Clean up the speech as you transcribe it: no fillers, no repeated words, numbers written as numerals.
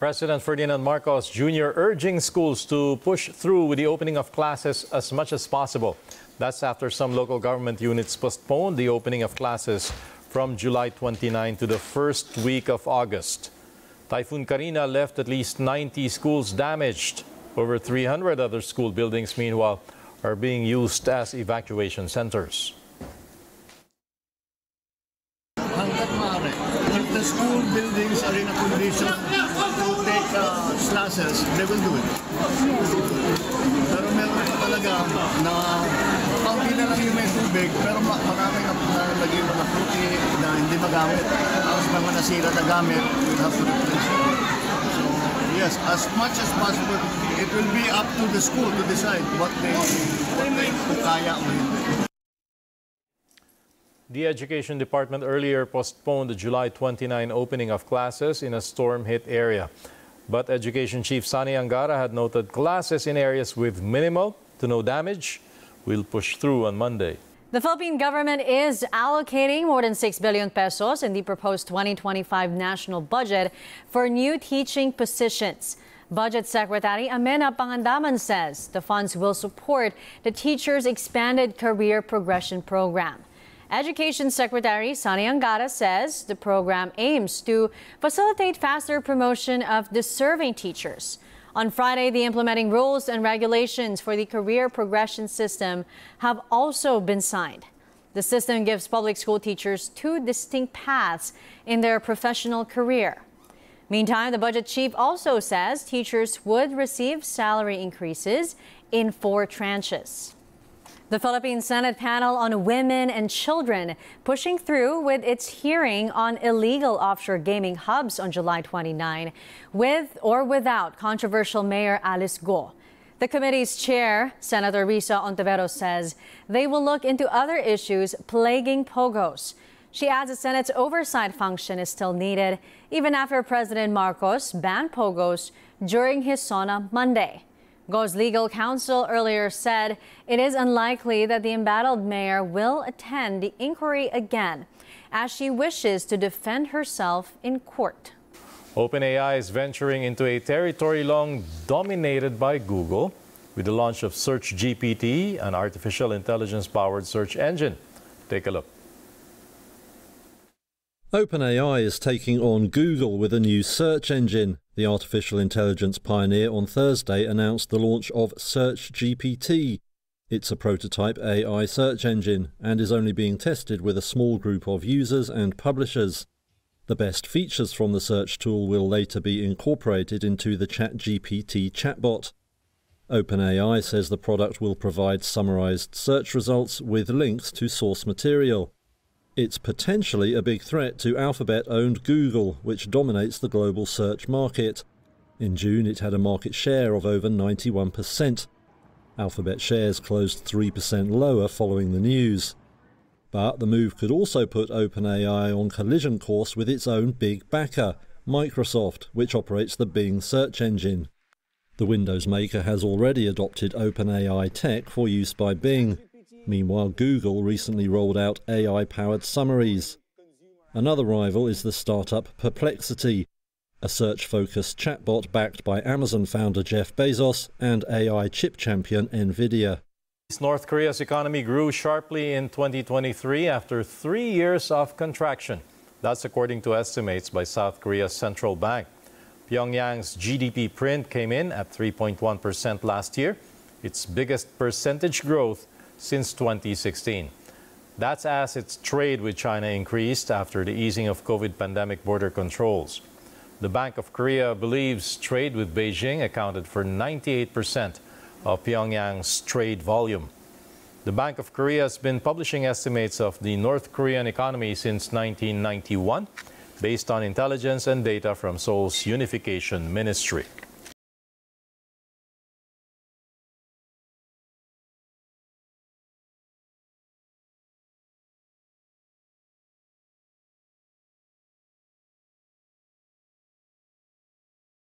President Ferdinand Marcos Jr. urging schools to push through with the opening of classes as much as possible. That's after some local government units postponed the opening of classes from July 29 to the first week of August. Typhoon Karina left at least 90 schools damaged. Over 300 other school buildings, meanwhile, are being used as evacuation centers. If the school buildings are in a condition to take classes, they will do it. Pero meron pa talaga na kaunti na lang yung may tubig, pero marami na nalagay mga fruity na hindi magamit. Tapos mga nasira na gamit, you have to replace it. So, yes, as much as possible, it will be up to the school to decide what they kaya o hindi. The Education Department earlier postponed the July 29 opening of classes in a storm-hit area. But Education Chief Sani Angara had noted classes in areas with minimal to no damage will push through on Monday. The Philippine government is allocating more than 6 billion pesos in the proposed 2025 national budget for new teaching positions. Budget Secretary Amenah Pangandaman says the funds will support the teachers' expanded career progression program. Education Secretary Sani Angara says the program aims to facilitate faster promotion of deserving teachers. On Friday, the implementing rules and regulations for the career progression system have also been signed. The system gives public school teachers 2 distinct paths in their professional career. Meantime, the budget chief also says teachers would receive salary increases in 4 tranches. The Philippine Senate panel on women and children pushing through with its hearing on illegal offshore gaming hubs on July 29, with or without controversial Mayor Alice Go. The committee's chair, Senator Risa Ontiveros, says they will look into other issues plaguing POGOs. She adds the Senate's oversight function is still needed, even after President Marcos banned POGOs during his SONA Monday. Go's legal counsel earlier said it is unlikely that the embattled mayor will attend the inquiry again, as she wishes to defend herself in court. OpenAI is venturing into a territory long dominated by Google with the launch of SearchGPT, an artificial intelligence-powered search engine. Take a look. OpenAI is taking on Google with a new search engine. The artificial intelligence pioneer on Thursday announced the launch of SearchGPT. It's a prototype AI search engine and is only being tested with a small group of users and publishers. The best features from the search tool will later be incorporated into the ChatGPT chatbot. OpenAI says the product will provide summarized search results with links to source material. It's potentially a big threat to Alphabet-owned Google, which dominates the global search market. In June, it had a market share of over 91%. Alphabet shares closed 3% lower following the news. But the move could also put OpenAI on collision course with its own big backer, Microsoft, which operates the Bing search engine. The Windows maker has already adopted OpenAI tech for use by Bing. Meanwhile, Google recently rolled out AI-powered summaries. Another rival is the startup Perplexity, a search-focused chatbot backed by Amazon founder Jeff Bezos and AI chip champion NVIDIA. North Korea's economy grew sharply in 2023 after 3 years of contraction. That's according to estimates by South Korea's central bank. Pyongyang's GDP print came in at 3.1% last year, its biggest percentage growth since 2016. That's as its trade with China increased after the easing of COVID pandemic border controls. The Bank of Korea believes trade with Beijing accounted for 98% of Pyongyang's trade volume. The Bank of Korea has been publishing estimates of the North Korean economy since 1991, based on intelligence and data from Seoul's Unification Ministry.